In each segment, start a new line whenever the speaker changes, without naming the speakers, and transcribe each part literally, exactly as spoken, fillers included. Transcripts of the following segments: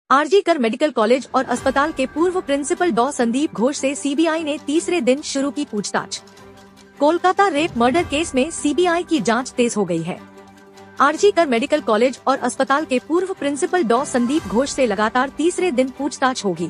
RG कर medical college और अस्पताल के पूर्व प्रिंसिपल डॉ संदीप घोष से सीबीआई ने तीसरे दिन शुरू की पूछताछ। कोलकाता रेप मर्डर केस में सीबीआई की जांच तेज हो गई है। आरजी कर मेडिकल कॉलेज और अस्पताल के पूर्व प्रिंसिपल डॉ संदीप घोष से लगातार तीसरे दिन पूछताछ होगी।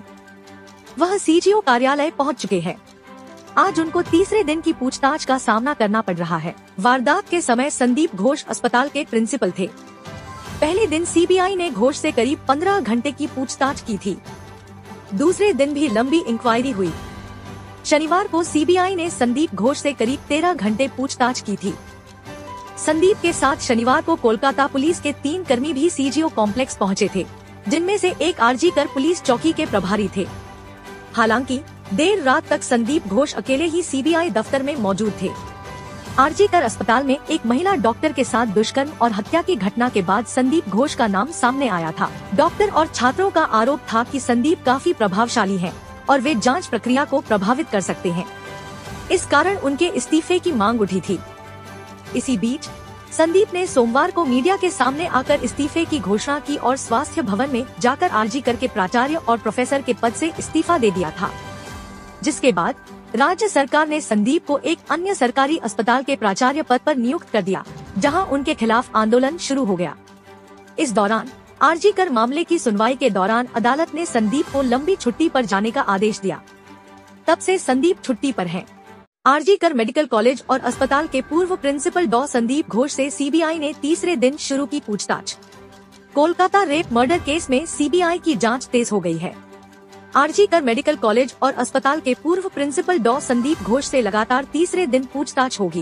वह सीजीओ कार्यालय पहुंच चुके हैं। आज उनको तीसरे दिन की पूछताछ का सामना करना पड़ रहा है। वारदात के समय संदीप घोष अस्पताल के प्रिंसिपल थे। पहले दिन सीबीआई ने घोष से करीब पंद्रह घंटे की पूछताछ की थी। दूसरे दिन भी लंबी इंक्वायरी हुई। शनिवार को सीबीआई ने संदीप घोष से करीब तेरह घंटे पूछताछ की थी। संदीप के साथ शनिवार को कोलकाता पुलिस के तीन कर्मी भी सीजीओ कॉम्प्लेक्स पहुंचे थे, जिनमें से एक आरजी कर पुलिस चौकी के प्रभारी थे। हालांकि देर रात तक संदीप घोष अकेले ही सीबीआई दफ्तर में मौजूद थे। आरजी कर अस्पताल में एक महिला डॉक्टर के साथ दुष्कर्म और हत्या की घटना के बाद संदीप घोष का नाम सामने आया था। डॉक्टर और छात्रों का आरोप था कि संदीप काफी प्रभावशाली हैं और वे जांच प्रक्रिया को प्रभावित कर सकते हैं। इस कारण उनके इस्तीफे की मांग उठी थी। इसी बीच संदीप ने सोमवार को मीडिया के सामने आकर इस्तीफे की घोषणा की और स्वास्थ्य भवन में जाकर आरजी कर के प्राचार्य और प्रोफेसर के पद से इस्तीफा दे दिया था, जिसके बाद राज्य सरकार ने संदीप को एक अन्य सरकारी अस्पताल के प्राचार्य पद पर नियुक्त कर दिया, जहां उनके खिलाफ आंदोलन शुरू हो गया। इस दौरान आरजी कर मामले की सुनवाई के दौरान अदालत ने संदीप को लंबी छुट्टी पर जाने का आदेश दिया। तब से संदीप छुट्टी पर हैं। आरजी कर मेडिकल कॉलेज और अस्पताल के पूर्व प्रिंसिपल डॉ संदीप घोष से सीबीआई ने तीसरे दिन शुरू की पूछताछ। कोलकाता रेप मर्डर केस में सीबीआई की जांच तेज हो गई है। आरजी कर मेडिकल कॉलेज और अस्पताल के पूर्व प्रिंसिपल डॉ संदीप घोष से लगातार तीसरे दिन पूछताछ होगी।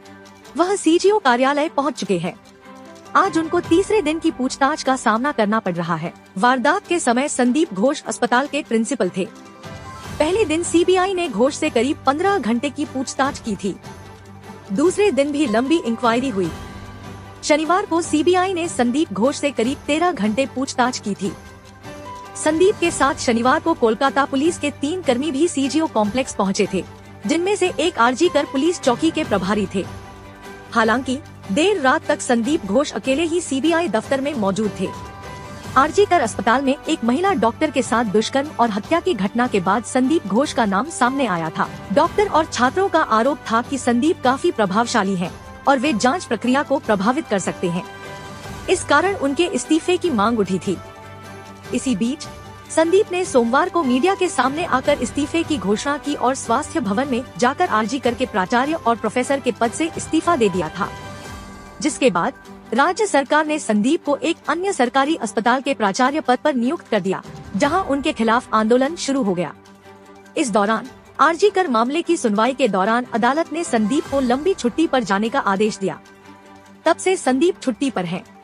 वह सीजीओ कार्यालय पहुंच चुके हैं। आज उनको तीसरे दिन की पूछताछ का सामना करना पड़ रहा है। वारदात के समय संदीप घोष अस्पताल के प्रिंसिपल थे। पहले दिन सीबीआई ने घोष से करीब पंद्रह घंटे की पूछताछ की थी। दूसरे दिन भी लंबी इंक्वायरी हुई। शनिवार को सीबीआई ने संदीप घोष से करीब तेरह घंटे पूछताछ की थी। संदीप के साथ शनिवार को कोलकाता पुलिस के तीन कर्मी भी सीजीओ कॉम्प्लेक्स पहुंचे थे, जिनमें से एक आरजी कर पुलिस चौकी के प्रभारी थे। हालांकि देर रात तक संदीप घोष अकेले ही सीबीआई दफ्तर में मौजूद थे। आरजी कर अस्पताल में एक महिला डॉक्टर के साथ दुष्कर्म और हत्या की घटना के बाद संदीप घोष का नाम सामने आया था। डॉक्टर और छात्रों का आरोप था कि संदीप काफी प्रभावशाली हैं और वे जांच प्रक्रिया को प्रभावित कर सकते हैं। इस कारण उनके इस्तीफे की मांग उठी थी। इसी बीच संदीप ने सोमवार को मीडिया के सामने आकर इस्तीफे की घोषणा की और स्वास्थ्य भवन में जाकर आरजी कर के प्राचार्य और प्रोफेसर के पद से इस्तीफा दे दिया था, जिसके बाद राज्य सरकार ने संदीप को एक अन्य सरकारी अस्पताल के प्राचार्य पद पर नियुक्त कर दिया, जहां उनके खिलाफ आंदोलन शुरू हो गया। इस दौरान आरजी कर मामले की सुनवाई के दौरान अदालत ने संदीप को लंबी छुट्टी पर जाने का आदेश दिया। तब से संदीप छुट्टी पर हैं।